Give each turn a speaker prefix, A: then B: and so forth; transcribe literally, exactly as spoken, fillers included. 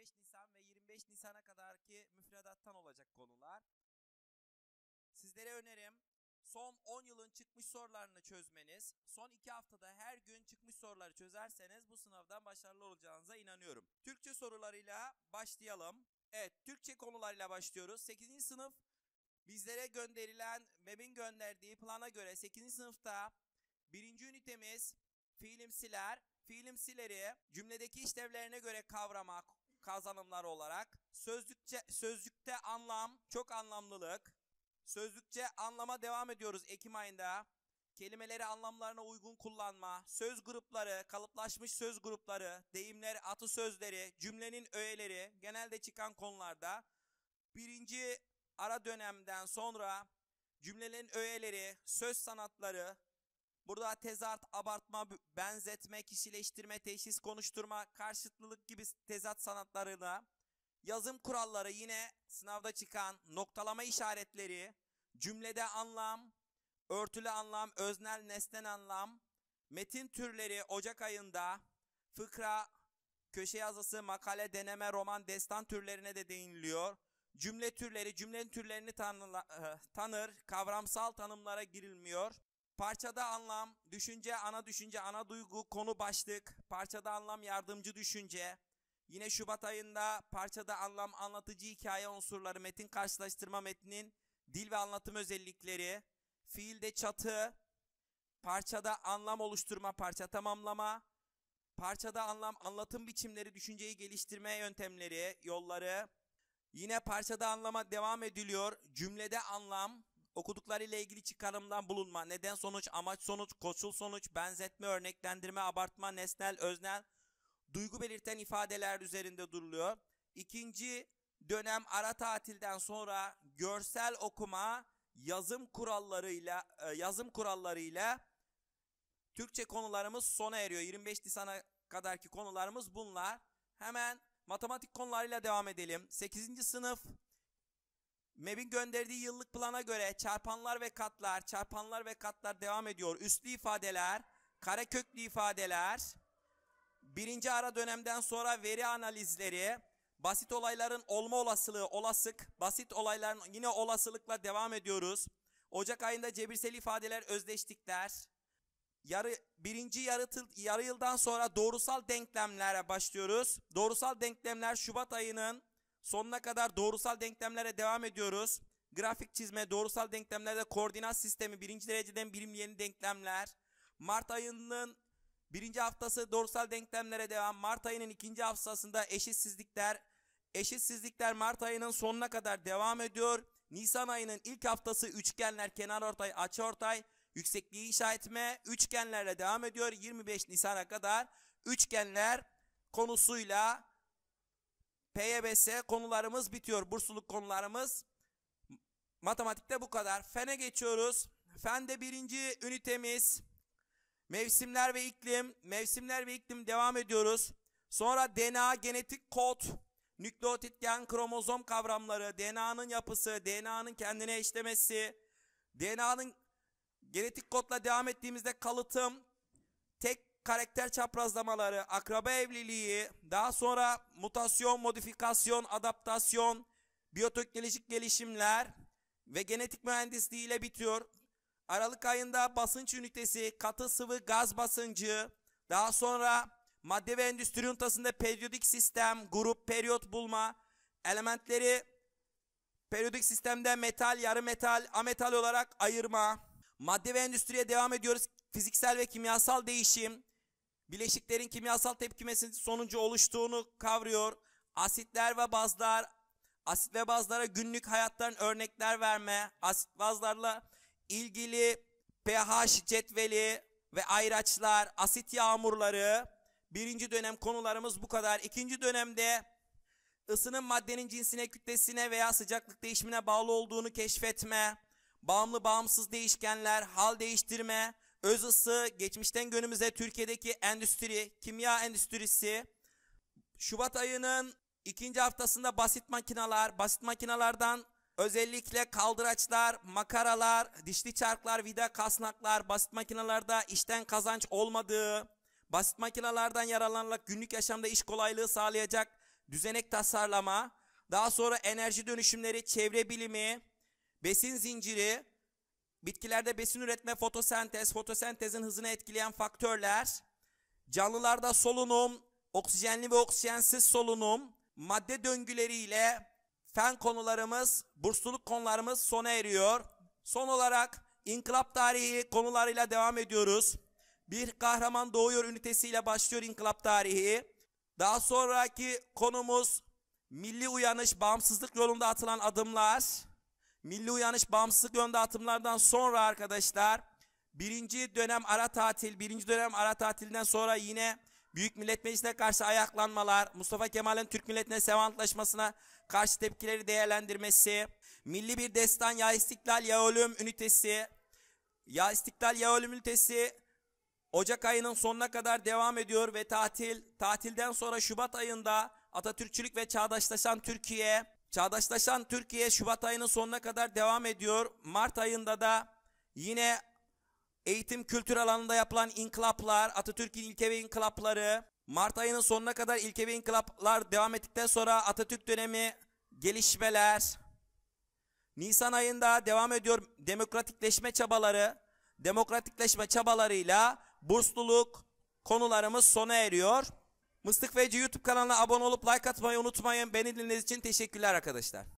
A: beş Nisan ve yirmi beş Nisan'a kadarki müfredattan olacak konular. Sizlere önerim son on yılın çıkmış sorularını çözmeniz. Son iki haftada her gün çıkmış soruları çözerseniz bu sınavdan başarılı olacağınıza inanıyorum. Türkçe sorularıyla başlayalım. Evet, Türkçe konularıyla başlıyoruz. sekizinci sınıf bizlere gönderilen, M E B'in gönderdiği plana göre sekizinci sınıfta birinci ünitemiz fiilimsiler. Fiilimsileri cümledeki işlevlerine göre kavramak, kazanımlar olarak sözlükçe, sözlükte anlam, çok anlamlılık. Sözlükçe anlama devam ediyoruz Ekim ayında. Kelimeleri anlamlarına uygun kullanma, söz grupları, kalıplaşmış söz grupları, deyimler, atasözleri, cümlenin öğeleri genelde çıkan konularda. Birinci ara dönemden sonra cümlelerin öğeleri, söz sanatları, burada tezat, abartma, benzetme, kişileştirme, teşhis, konuşturma, karşıtlılık gibi tezat sanatlarına, yazım kuralları yine sınavda çıkan noktalama işaretleri, cümlede anlam, örtülü anlam, öznel, nesnel anlam, metin türleri Ocak ayında, fıkra, köşe yazısı, makale, deneme, roman, destan türlerine de değiniliyor. Cümle türleri, cümlenin türlerini tanıla, tanır, kavramsal tanımlara girilmiyor. Parçada anlam, düşünce, ana düşünce, ana duygu, konu başlık, parçada anlam, yardımcı düşünce. Yine Şubat ayında parçada anlam, anlatıcı hikaye unsurları, metin karşılaştırma, metnin dil ve anlatım özellikleri, fiilde çatı, parçada anlam oluşturma, parça tamamlama, parçada anlam, anlatım biçimleri, düşünceyi geliştirme yöntemleri, yolları. Yine parçada anlama devam ediliyor. Cümlede anlam, okuduklarıyla ilgili çıkarımdan bulunma, neden sonuç, amaç sonuç, koşul sonuç, benzetme, örneklendirme, abartma, nesnel, öznel, duygu belirten ifadeler üzerinde duruluyor. İkinci dönem ara tatilden sonra görsel okuma, yazım kurallarıyla yazım kurallarıyla Türkçe konularımız sona eriyor. yirmi beş Nisan'a kadarki konularımız bunlar. Hemen matematik konularıyla devam edelim. sekizinci sınıf M E B'in gönderdiği yıllık plana göre çarpanlar ve katlar, çarpanlar ve katlar devam ediyor. Üslü ifadeler, kareköklü ifadeler, birinci ara dönemden sonra veri analizleri, basit olayların olma olasılığı, olasık, basit olayların yine olasılıkla devam ediyoruz. Ocak ayında cebirsel ifadeler, özdeşlikler, yarı, birinci yarı, yarı yıldan sonra doğrusal denklemlere başlıyoruz. Doğrusal denklemler Şubat ayının sonuna kadar doğrusal denklemlere devam ediyoruz. Grafik çizme, doğrusal denklemlerde koordinat sistemi, birinci dereceden birimli denklemler. Mart ayının birinci haftası doğrusal denklemlere devam. Mart ayının ikinci haftasında eşitsizlikler. Eşitsizlikler Mart ayının sonuna kadar devam ediyor. Nisan ayının ilk haftası üçgenler, kenarortay, açıortay, yüksekliği inşa etme, üçgenlerle devam ediyor. yirmi beş Nisan'a kadar üçgenler konusuyla P Y B S konularımız bitiyor. Bursluluk konularımız. Matematikte bu kadar. Fene geçiyoruz. Fende birinci ünitemiz mevsimler ve iklim. Mevsimler ve iklim devam ediyoruz. Sonra D N A, genetik kod, nükleotit, gen, kromozom kavramları, D N A'nın yapısı, D N A'nın kendine işlemesi, D N A'nın genetik kodla devam ettiğimizde kalıtım, tek karakter çaprazlamaları, akraba evliliği, daha sonra mutasyon, modifikasyon, adaptasyon, biyoteknolojik gelişimler ve genetik mühendisliği ile bitiyor. Aralık ayında basınç ünitesi, katı sıvı gaz basıncı, daha sonra madde ve endüstri ünitesinde periyodik sistem, grup, periyot bulma, elementleri periyodik sistemde metal, yarı metal, ametal olarak ayırma. Madde ve endüstriye devam ediyoruz. Fiziksel ve kimyasal değişim, bileşiklerin kimyasal tepkimesi sonucu oluştuğunu kavruyor. Asitler ve bazlar, asit ve bazlara günlük hayattan örnekler verme, asit bazlarla ilgili pH cetveli ve ayraçlar, asit yağmurları, birinci dönem konularımız bu kadar. İkinci dönemde ısının maddenin cinsine, kütlesine veya sıcaklık değişimine bağlı olduğunu keşfetme, bağımlı bağımsız değişkenler, hal değiştirme, öz ısı, geçmişten günümüze Türkiye'deki endüstri, kimya endüstrisi. Şubat ayının ikinci haftasında basit makineler, basit makinelerden özellikle kaldıraçlar, makaralar, dişli çarklar, vida, kasnaklar, basit makinelerde işten kazanç olmadığı, basit makinelerden yararlanarak günlük yaşamda iş kolaylığı sağlayacak düzenek tasarlama, daha sonra enerji dönüşümleri, çevre bilimi, besin zinciri, bitkilerde besin üretme, fotosentez, fotosentezin hızını etkileyen faktörler, canlılarda solunum, oksijenli ve oksijensiz solunum, madde döngüleriyle fen konularımız, bursluluk konularımız sona eriyor. Son olarak inkılap tarihi konularıyla devam ediyoruz. Bir kahraman doğuyor ünitesiyle başlıyor inkılap tarihi. Daha sonraki konumuz milli uyanış, bağımsızlık yolunda atılan adımlar. Milli uyanış, bağımsızlık yolunda atımlardan sonra arkadaşlar birinci dönem ara tatil, birinci dönem ara tatilden sonra yine Büyük Millet Meclisi'ne karşı ayaklanmalar, Mustafa Kemal'in Türk milletine Sevan Antlaşması'na karşı tepkileri değerlendirmesi, milli bir destan ya istiklal ya ölüm ünitesi, ya istiklal ya ölüm ünitesi Ocak ayının sonuna kadar devam ediyor ve tatil, tatilden sonra Şubat ayında Atatürkçülük ve Çağdaşlaşan Türkiye, Çağdaşlaşan Türkiye Şubat ayının sonuna kadar devam ediyor. Mart ayında da yine eğitim kültür alanında yapılan inkılaplar, Atatürk'ün ilke ve inkılapları, Mart ayının sonuna kadar ilke ve inkılaplar devam ettikten sonra Atatürk dönemi gelişmeler, Nisan ayında devam ediyor demokratikleşme çabaları, demokratikleşme çabalarıyla bursluluk konularımız sona eriyor. Mıstık Feci YouTube kanalına abone olup like atmayı unutmayın. Beni dinlediğiniz için teşekkürler arkadaşlar.